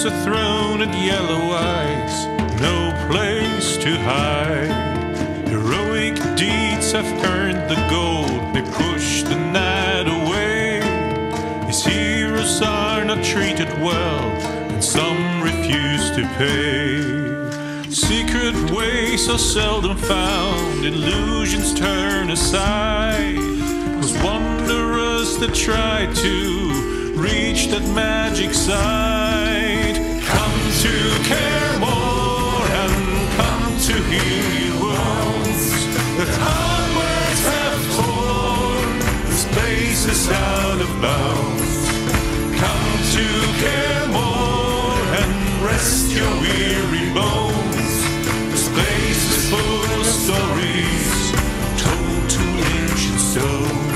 a throne and yellow eyes, no place to hide. Heroic deeds have earned the gold, they push the night away. His heroes are not treated well, and some refuse to pay. Secret ways are seldom found, illusions turn aside. Those wanderers that try to reach that magic side. Come to Kaer and come to heal your wounds that hard words have torn this place is out of bounds. Come to Kaer and rest your weary bones. This place is full of stories told to ancient stones.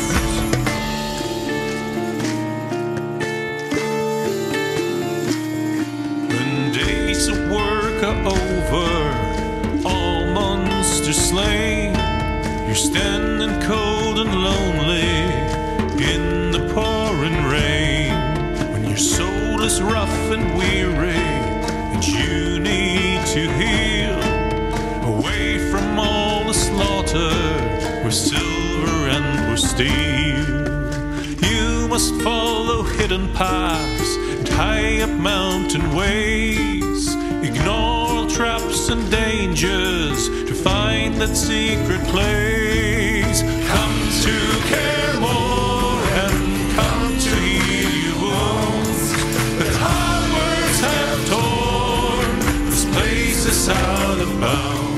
Of work are over, all monsters slain. You're standing cold and lonely in the pouring rain. When your soul is rough and weary and you need to heal, away from all the slaughter with silver and with steel. You must follow hidden paths and high up mountain ways. Ignore all traps and dangers to find that secret place. Come to Kaer and come to heal your wounds that hard words have torn this place is out of bounds.